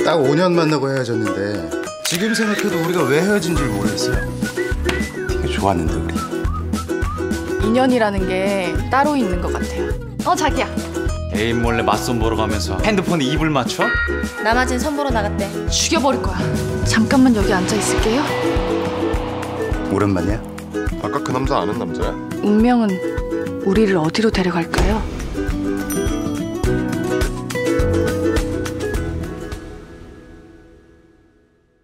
딱 5년 만나고 헤어졌는데 지금 생각해도 우리가 왜 헤어진 줄 모르겠어요. 되게 좋았는데 우리. 인연이라는 게 따로 있는 것 같아요. 자기야. 애인 몰래 맞선 보러 가면서 핸드폰에 입을 맞춰? 남아진 선보러 나갔대. 죽여버릴 거야. 잠깐만 여기 앉아 있을게요. 오랜만이야? 아까 그 남자 아는 남자야? 운명은 우리를 어디로 데려갈까요?